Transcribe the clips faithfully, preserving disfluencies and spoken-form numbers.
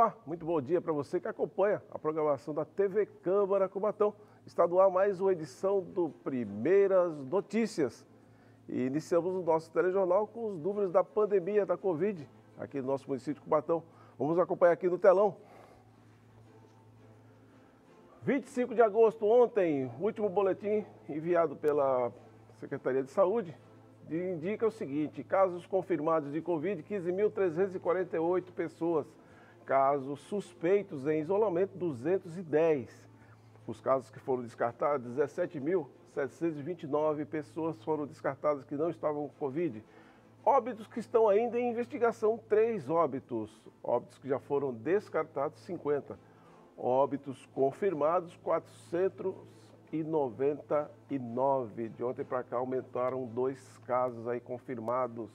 Olá, muito bom dia para você que acompanha a programação da T V Câmara Cubatão. Está no ar mais uma edição do Primeiras Notícias. E iniciamos o nosso telejornal com os números da pandemia da Covid aqui no nosso município de Cubatão. Vamos acompanhar aqui no telão. vinte e cinco de agosto, ontem, o último boletim enviado pela Secretaria de Saúde indica o seguinte: casos confirmados de Covid, quinze mil trezentas e quarenta e oito pessoas. Casos suspeitos em isolamento, duzentos e dez. Os casos que foram descartados, dezessete mil setecentas e vinte e nove pessoas foram descartadas que não estavam com Covid. Óbitos que estão ainda em investigação, três óbitos. Óbitos que já foram descartados, cinquenta. Óbitos confirmados, quatrocentos e noventa e nove. De ontem para cá aumentaram dois casos aí confirmados.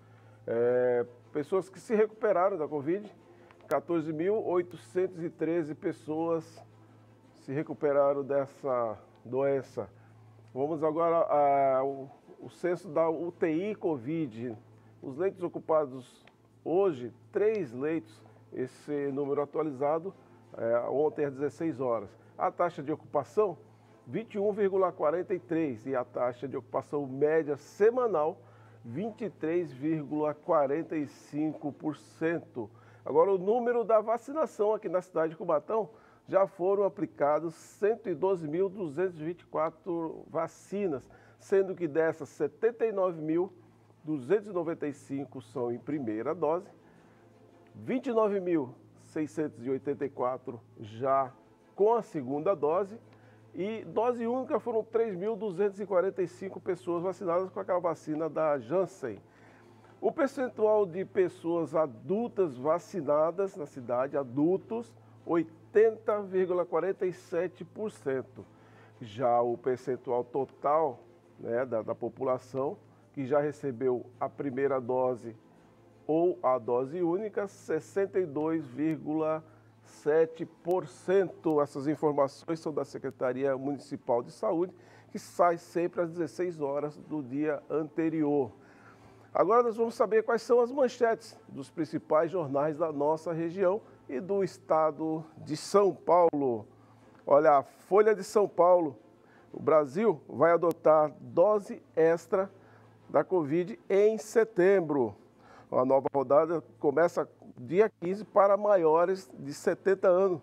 É, pessoas que se recuperaram da Covid, quatorze mil oitocentas e treze pessoas se recuperaram dessa doença. Vamos agora ao o censo da U T I Covid. Os leitos ocupados hoje, três leitos, esse número atualizado, é, ontem às dezesseis horas. A taxa de ocupação, vinte e um vírgula quarenta e três, e a taxa de ocupação média semanal, vinte e três vírgula quarenta e cinco por cento. Agora, o número da vacinação aqui na cidade de Cubatão, já foram aplicados cento e doze mil duzentas e vinte e quatro vacinas, sendo que dessas setenta e nove mil duzentas e noventa e cinco são em primeira dose, vinte e nove mil seiscentas e oitenta e quatro já com a segunda dose, e dose única foram três mil duzentas e quarenta e cinco pessoas vacinadas com aquela vacina da Janssen. O percentual de pessoas adultas vacinadas na cidade, adultos, oitenta vírgula quarenta e sete por cento. Já o percentual total, né, da, da população que já recebeu a primeira dose ou a dose única, sessenta e dois vírgula sete por cento. Essas informações são da Secretaria Municipal de Saúde, que sai sempre às dezesseis horas do dia anterior. Agora nós vamos saber quais são as manchetes dos principais jornais da nossa região e do estado de São Paulo. Olha, a Folha de São Paulo: o Brasil vai adotar dose extra da Covid em setembro. A nova rodada começa dia quinze para maiores de setenta anos.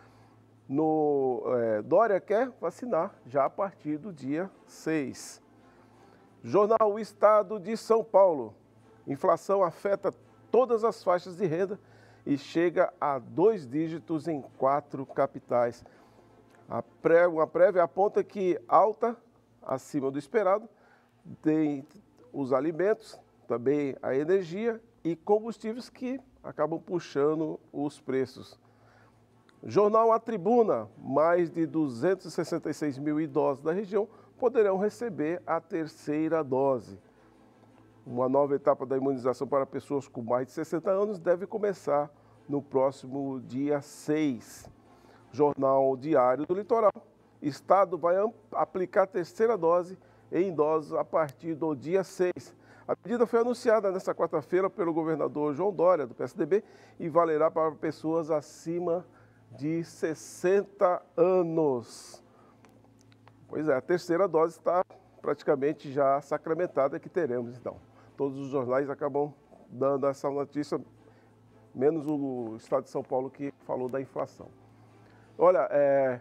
No, é, Dória quer vacinar já a partir do dia seis. Jornal O Estado de São Paulo: inflação afeta todas as faixas de renda e chega a dois dígitos em quatro capitais. A pré, uma prévia aponta que alta acima do esperado tem os alimentos, também a energia e combustíveis que acabam puxando os preços. Jornal A Tribuna: mais de duzentos e sessenta e seis mil idosos da região poderão receber a terceira dose. Uma nova etapa da imunização para pessoas com mais de sessenta anos deve começar no próximo dia seis. Jornal Diário do Litoral: Estado vai aplicar a terceira dose em idosos a partir do dia seis. A medida foi anunciada nesta quarta-feira pelo governador João Dória, do P S D B, e valerá para pessoas acima de sessenta anos. Pois é, a terceira dose está praticamente já sacramentada, que teremos então. Todos os jornais acabam dando essa notícia, menos o Estado de São Paulo, que falou da inflação. Olha, é,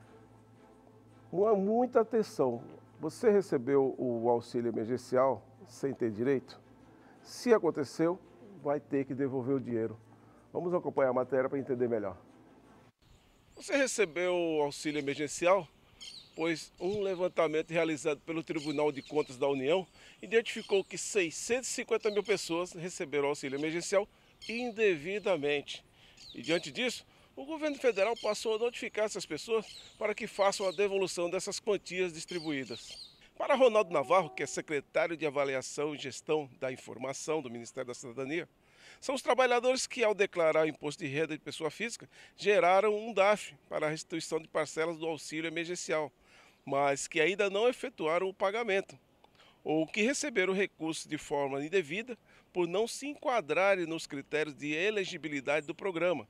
muita atenção. Você recebeu o auxílio emergencial sem ter direito? Se aconteceu, vai ter que devolver o dinheiro. Vamos acompanhar a matéria para entender melhor. Você recebeu o auxílio emergencial? Pois um levantamento realizado pelo Tribunal de Contas da União identificou que seiscentas e cinquenta mil pessoas receberam auxílio emergencial indevidamente. E diante disso, o governo federal passou a notificar essas pessoas para que façam a devolução dessas quantias distribuídas. Para Ronaldo Navarro, que é secretário de Avaliação e Gestão da Informação do Ministério da Cidadania, são os trabalhadores que, ao declarar o imposto de renda de pessoa física, geraram um D A F para a restituição de parcelas do auxílio emergencial, mas que ainda não efetuaram o pagamento, ou que receberam o recurso de forma indevida por não se enquadrarem nos critérios de elegibilidade do programa,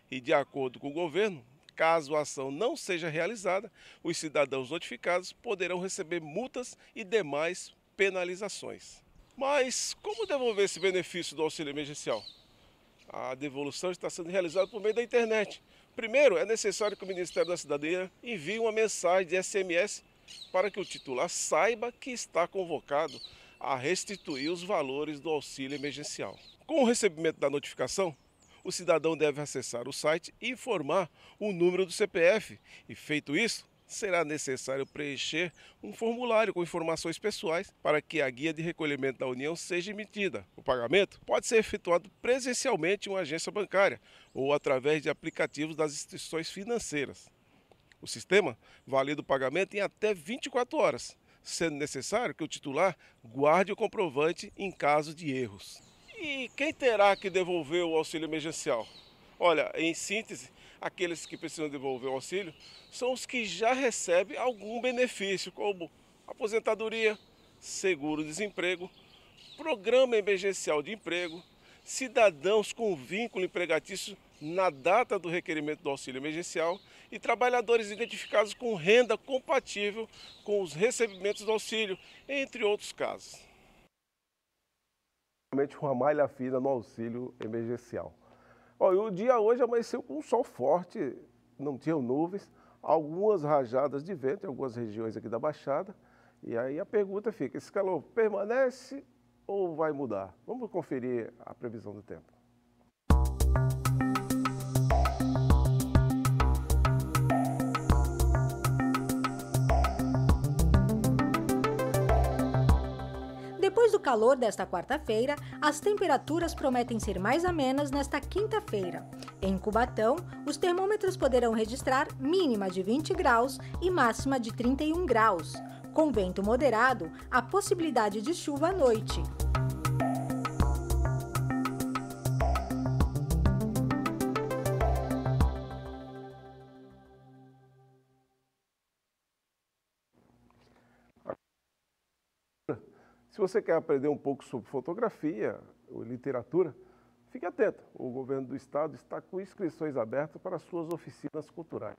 E, de acordo com o governo, caso a ação não seja realizada, os cidadãos notificados poderão receber multas e demais penalizações. Mas como devolver esse benefício do auxílio emergencial? A devolução está sendo realizada por meio da internet. Primeiro, é necessário que o Ministério da Cidadania envie uma mensagem de S M S para que o titular saiba que está convocado a restituir os valores do auxílio emergencial. Com o recebimento da notificação, o cidadão deve acessar o site e informar o número do C P F. E feito isso, será necessário preencher um formulário com informações pessoais para que a guia de recolhimento da União seja emitida. O pagamento pode ser efetuado presencialmente em uma agência bancária ou através de aplicativos das instituições financeiras. O sistema valida o pagamento em até vinte e quatro horas, sendo necessário que o titular guarde o comprovante em caso de erros. E quem terá que devolver o auxílio emergencial? Olha, em síntese, aqueles que precisam devolver o auxílio são os que já recebem algum benefício, como aposentadoria, seguro-desemprego, programa emergencial de emprego, cidadãos com vínculo empregatício na data do requerimento do auxílio emergencial e trabalhadores identificados com renda compatível com os recebimentos do auxílio, entre outros casos. Realmente uma malha fina no auxílio emergencial. Olha, o dia hoje amanheceu com um sol forte, não tinham nuvens, algumas rajadas de vento em algumas regiões aqui da Baixada. E aí a pergunta fica, esse calor permanece ou vai mudar? Vamos conferir a previsão do tempo. Depois do calor desta quarta-feira, as temperaturas prometem ser mais amenas nesta quinta-feira. Em Cubatão, os termômetros poderão registrar mínima de vinte graus e máxima de trinta e um graus. Com vento moderado, há possibilidade de chuva à noite. Se você quer aprender um pouco sobre fotografia ou literatura, fique atento. O governo do estado está com inscrições abertas para suas oficinas culturais.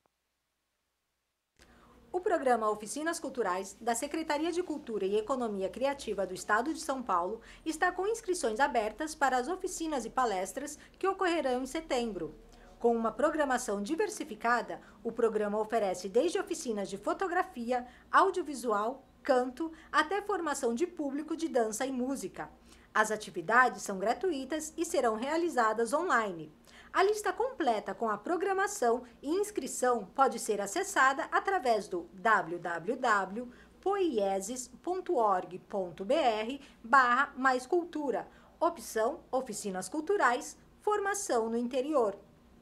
O programa Oficinas Culturais da Secretaria de Cultura e Economia Criativa do Estado de São Paulo está com inscrições abertas para as oficinas e palestras que ocorrerão em setembro. Com uma programação diversificada, o programa oferece desde oficinas de fotografia, audiovisual, canto, até formação de público de dança e música. As atividades são gratuitas e serão realizadas online. A lista completa com a programação e inscrição pode ser acessada através do w w w ponto poieses ponto org ponto b r barra mais cultura, opção Oficinas Culturais, formação no interior.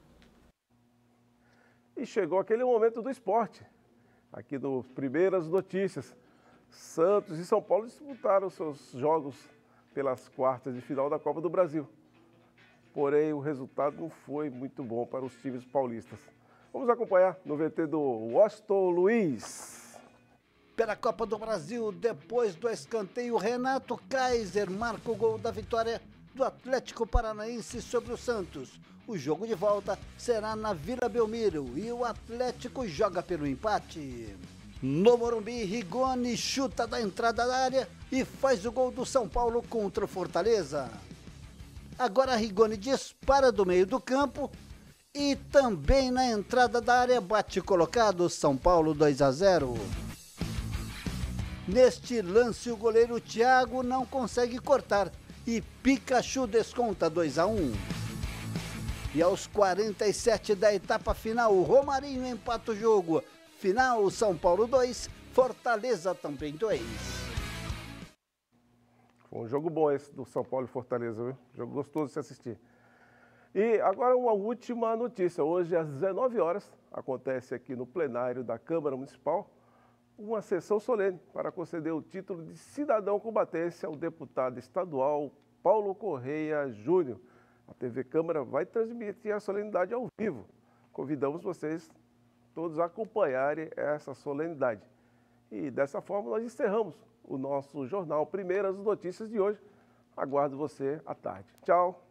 E chegou aquele momento do esporte. Aqui no Primeiras Notícias, Santos e São Paulo disputaram seus jogos pelas quartas de final da Copa do Brasil. Porém, o resultado não foi muito bom para os times paulistas. Vamos acompanhar no V T do Washington Luiz. Pela Copa do Brasil, depois do escanteio, Renato Kaiser marca o gol da vitória do Atlético Paranaense sobre o Santos. O jogo de volta será na Vila Belmiro e o Atlético joga pelo empate. No Morumbi, Rigoni chuta da entrada da área e faz o gol do São Paulo contra o Fortaleza. Agora Rigoni dispara do meio do campo e também na entrada da área bate colocado, São Paulo dois a zero. Neste lance o goleiro Thiago não consegue cortar e Pikachu desconta dois a um. E aos quarenta e sete da etapa final, Romarinho empata o jogo. Final, São Paulo dois, Fortaleza também dois. Foi um jogo bom esse do São Paulo e Fortaleza, viu? Jogo gostoso de se assistir. E agora uma última notícia. Hoje às dezenove horas acontece aqui no plenário da Câmara Municipal uma sessão solene para conceder o título de cidadão cubatense ao deputado estadual Paulo Correia Júnior. A T V Câmara vai transmitir a solenidade ao vivo. Convidamos vocês todos a acompanharem essa solenidade. E dessa forma nós encerramos o nosso jornal Primeiras Notícias de hoje. Aguardo você à tarde. Tchau!